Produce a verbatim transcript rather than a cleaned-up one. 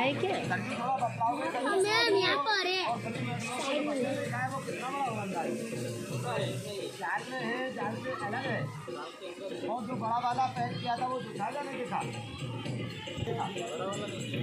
है क्या? मैम यहाँ पर है। जाल में है, जाल से अलग है। और जो बड़ा वाला पैक किया था वो दिखा नहीं दिखा।